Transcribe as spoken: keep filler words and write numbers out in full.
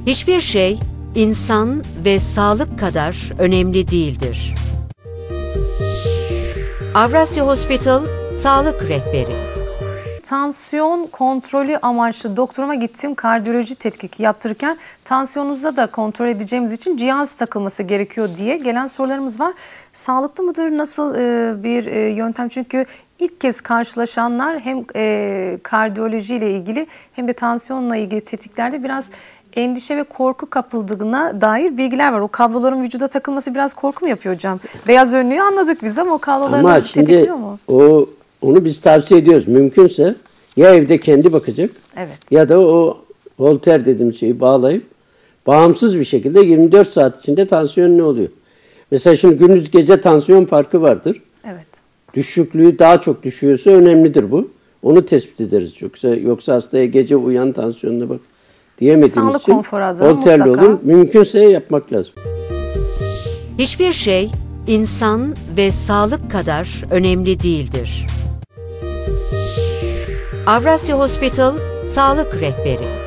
Hiçbir şey insan ve sağlık kadar önemli değildir. Avrasya Hospital Sağlık Rehberi. Tansiyon kontrolü amaçlı doktoruma gittim, kardiyoloji tetkiki yaptırırken tansiyonunuza da kontrol edeceğimiz için cihaz takılması gerekiyor diye gelen sorularımız var. Sağlıklı mıdır? Nasıl e, bir e, yöntem? Çünkü ilk kez karşılaşanlar hem e, kardiyolojiyle ilgili hem de tansiyonla ilgili tetiklerde biraz endişe ve korku kapıldığına dair bilgiler var. O kabloların vücuda takılması biraz korku mu yapıyor hocam? Beyaz önlüğü anladık biz ama o kabloların tetikliyor mu? O Onu biz tavsiye ediyoruz. Mümkünse ya evde kendi bakacak, evet, ya da o holter dediğim şeyi bağlayıp bağımsız bir şekilde yirmi dört saat içinde tansiyon ne oluyor? Mesela şimdi gündüz gece tansiyon farkı vardır. Evet. Düşüklüğü daha çok düşüyorsa önemlidir bu. Onu tespit ederiz. Yoksa yoksa hastaya gece uyan tansiyonuna bak diyemediğimiz Sağlık için konforu adına holterli mutlaka olur. Mümkünse yapmak lazım. Hiçbir şey insan ve sağlık kadar önemli değildir. Avrasya Hospital Sağlık Rehberi.